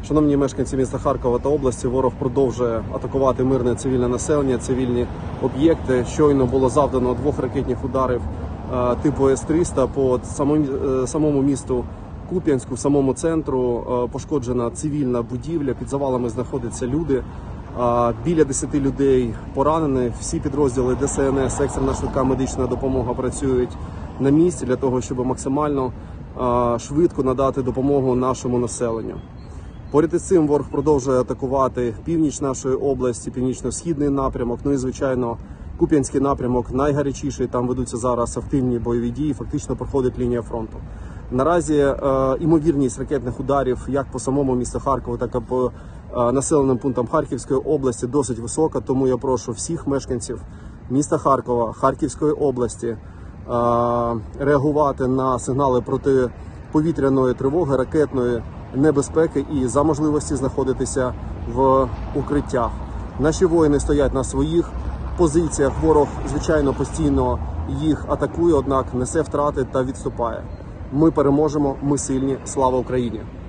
Шановні мешканці міста Харкова та області, ворог продовжує атакувати мирне цивільне населення, цивільні об'єкти. Щойно було завдано 2 ракетних ударів типу С-300 по самому місту Куп'янську, в самому центру. Пошкоджена цивільна будівля, під завалами знаходяться люди. Біля 10 людей поранені. Всі підрозділи ДСНС, екстрена швидка медична допомога працюють на місці для того, щоб максимально швидко надати допомогу нашому населенню. Поряд із цим ворог продовжує атакувати північ нашої області, північно-східний напрямок, ну і, звичайно, Куп'янський напрямок найгарячіший, там ведуться зараз активні бойові дії, фактично проходить лінія фронту. Наразі імовірність ракетних ударів як по самому місту Харкову, так і по населеним пунктам Харківської області досить висока, тому я прошу всіх мешканців міста Харкова, Харківської області реагувати на сигнали протиповітряної тривоги, ракетної небезпеки і за можливості знаходитися в укриттях. Наші воїни стоять на своїх позиціях, ворог, звичайно, постійно їх атакує, однак несе втрати та відступає. Ми переможемо, ми сильні, слава Україні!